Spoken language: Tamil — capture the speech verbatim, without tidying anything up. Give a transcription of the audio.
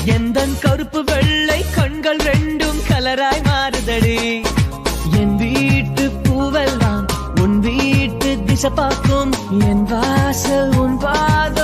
எந்தன் கருப்பு வெள்ளை கண்கள் ரெண்டும் கலராய் மாறுதடி. என் வீட்டு பூவெல்லாம் உன் வீட்டு திசை பார்க்கும். என் வாசல் உன் பாத